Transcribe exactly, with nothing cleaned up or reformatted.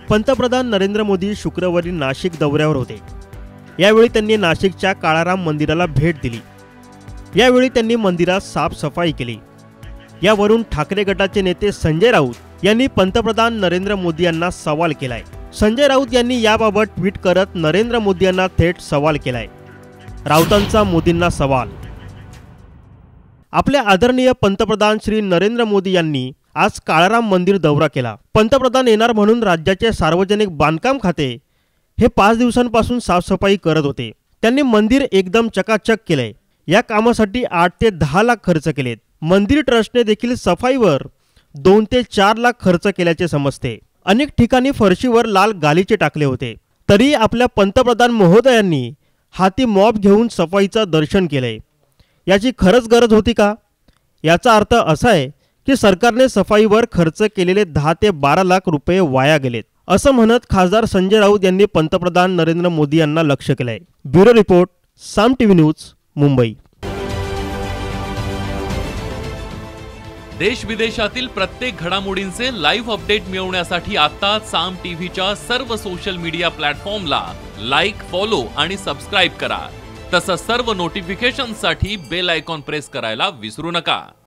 पंतप्रधान नरेंद्र मोदी शुक्रवारी नाशिक दौऱ्यावर होते। यावेळी त्यांनी नाशिकच्या काळाराम मंदिराला भेट दिली। यावेळी त्यांनी मंदिरात साफसफाई केली। यावरून ठाकरे गटाचे नेते संजय राऊत यांनी पंतप्रधान नरेंद्र मोदी यांना सवाल केलाय। संजय राऊत यांनी याबाबत ट्विट करत नरेंद्र मोदी यांना थेट सवाल केलाय। राऊतांचा मोदींना सवाल। आपल्या आदरणीय पंतप्रधान श्री नरेंद्र मोदी यांनी आज काळाराम मंदिर दौरा केला। पंतप्रधान येणार म्हणून राज्याचे सार्वजनिक बांधकाम खाते हे पाच दिवसांपासून साफसफाई करत होते। त्यांनी मंदिर एकदम चकाचक केले। या कामासाठी आठ ते दहा लाख खर्च केलेत। मंदिर ट्रस्टने देखील सफाईवर दोन ते चार लाख खर्च केल्याचे समजते। अनेक ठिकाणी फरशीवर लाल गालिचे टाकले होते। तरी आपल्या पंतप्रधान महोदयांनी हाती मॉप घेऊन सफाईचा दर्शन केले। याची खरंच गरज होती का? याचा अर्थ असा आहे की सरकारने सफाईवर खर्च केलेले दहा ते बारा लाख रुपये वाया गेलेत, असं म्हणत खासदार संजय राऊत यांनी पंतप्रधान नरेंद्र मोदी यांना लक्ष्य केलंय। Bureau report, Saam TV news, Mumbai. देश विदेशातील प्रत्येक घडामोडींचे लाईव्ह अपडेट मिळवण्यासाठी आता साम टीव्हीच्या सर्व सोशल मीडिया प्लॅटफॉर्मला लाईक, फॉलो आणि सबस्क्राईब करा। तसंच सर्व नोटिफिकेशनसाठी बेल आयकॉन प्रेस करायला विसरू नका।